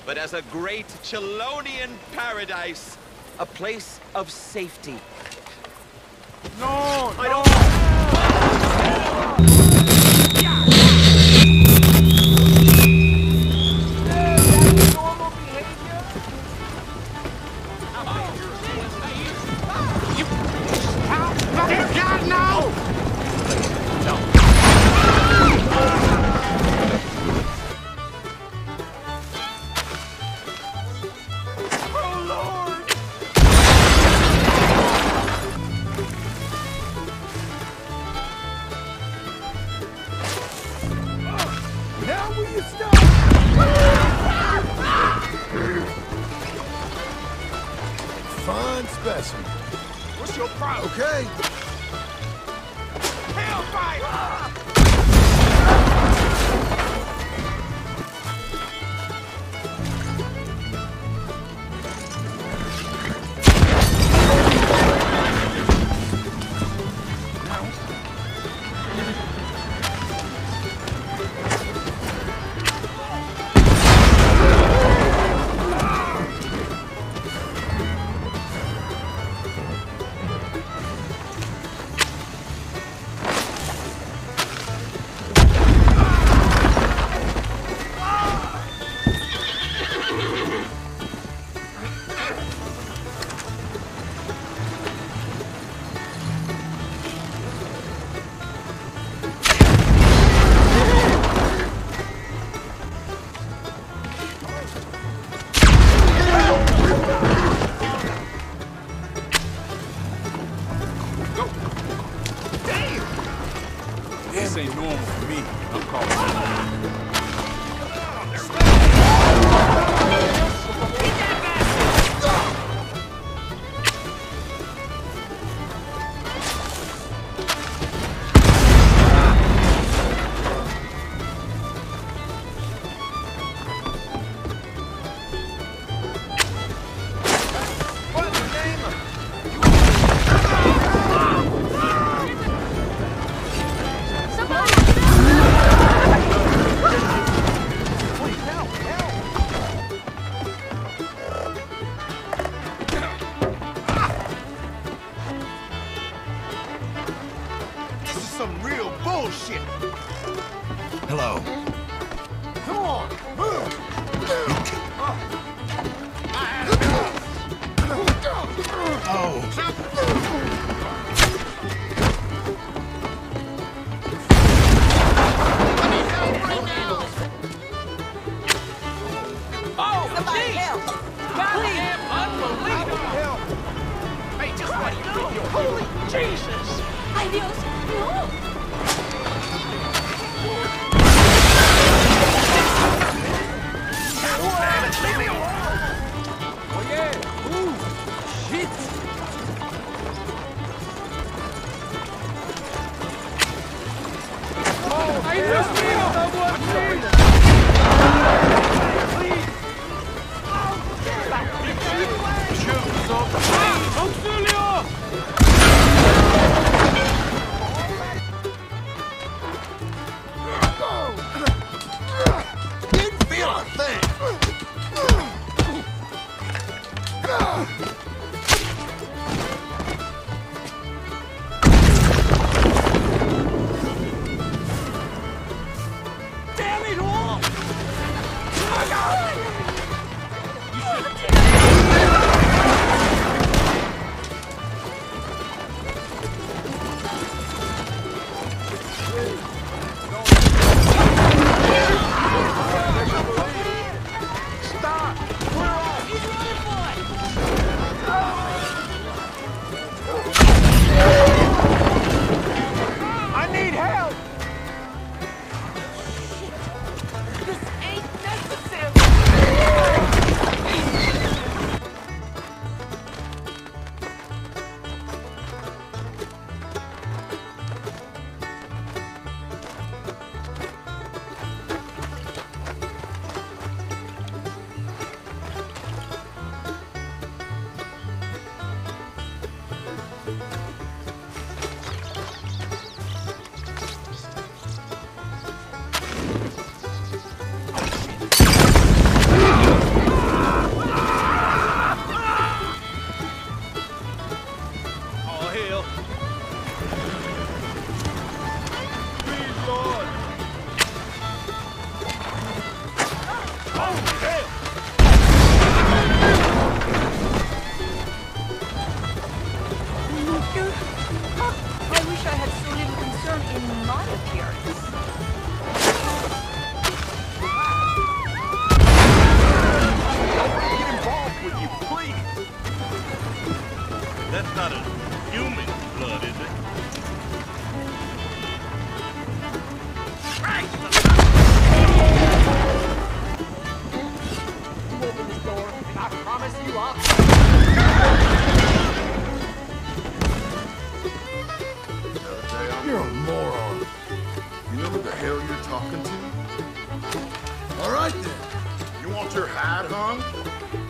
but as a great Chelonian paradise, a place of safety. No, I don't... normal behavior? Dear God, no! Fine specimen. What's your problem? Okay. Hellfire! This ain't normal for me. I'm calling Some real bullshit. Hello. Come on, move. Oh. Somebody help! Goddamn unbelievable. Hey, just what you do? Holy Jesus! ¡Ay, Dios! ¡No! Leave me alone! Oh yeah! Ooh! Shit! Oh, ¡ay, Dios mío! ¡Auxilio! Didn't feel a thing. Damn it all! Stop! He's running for it! That's not a human blood, is it? You open this door, and I promise you I'll... You're a moron. You know who the hell you're talking to? All right, then. You want your hide hung?